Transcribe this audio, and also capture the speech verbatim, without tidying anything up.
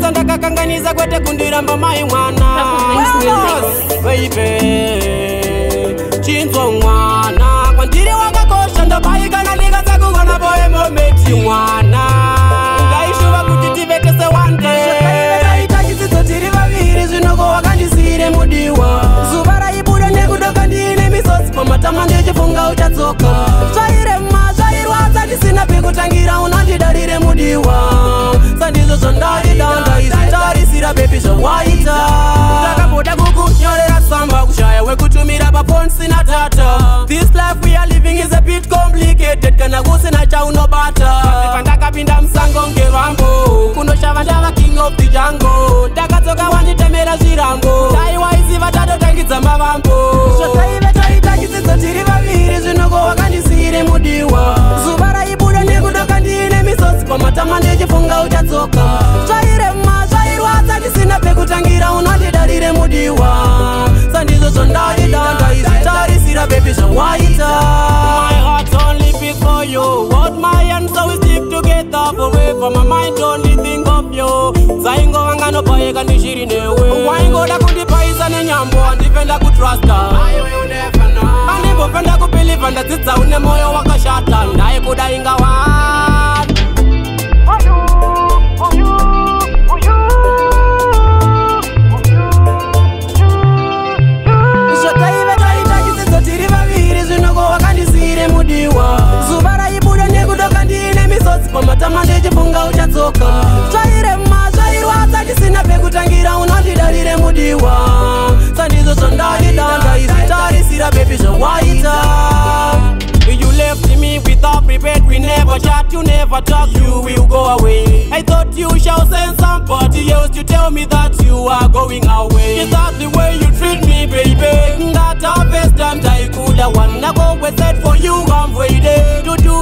Ndakakanganyisa ndakakanganyisa kwete kundiramba mai mwana. Baby Chinzo mwana kwandiri wakakosha ndabaika nalika sakugona boye momenti mwana. Ndaishuva kuti tivetese one day. Taita chidzidzo tiri vaviri zvinoko wakandisire mudiwa. Zuva raibuda nekudoka ndine misodzi pamatama ndichifunga uchadzoka. Zvairema zvairwadza ndisina pekutangira unandidarire mudiwa. Sandizvo zvandadida ndaizvitarisira bebi zvawaita. Ndakaboda kukunyorera tsamba kushaya wekutumira pafoni sina data. This life we are living is a bit complicated kana kusina chaunobata. Pandakapinda musango ngevambo kunoshava ndava king of the jungle. Ndakadzoka wanditemera zvirango ndaiwaiziva tatotangidza mavambo. Zvotaive taita chidzidzo tiri vaviri zvinoko wakandisire mudiwa. Zuva raibuda nekudoka ndine misodzi pamatama ndichifunga uchadzoka. Zvairema zvairwadza ndisina pekutangira unandidarire mudiwa. Sandizvo zvandadida ndaizvitarisira bebi zvawaita. My heart only beats for you. Hold my hand so we stick together forever. My mind only think of you. Zaingova nganobayeka ndishiri newe. Waingoda kundipaisa nenyambo handipenda kutrusta. Handipopenda kubeliva ndadzidza une moyo wakashata. Ndaikuda inga one. For you, for you, for you. Zvotaive taita chidzidzo tiri vaviri zvinoko wakandisire mudiwa. Zuva raibuda nekudoka ndine misodzi pamatama ndichifunga uchadzoka. Zvairema zvairwadza ndisina pekutangira unandidarire mudiwa. Sandizvo zvandadida ndaizvitarisira bebi zvawaita. You left me without prepared, we never chat, you never talk, you will go away. I thought you shall send somebody else to tell me that you are going away. Is that the way you treat me, baby? That our best times I could have won. I go with that for you, I'm waiting to do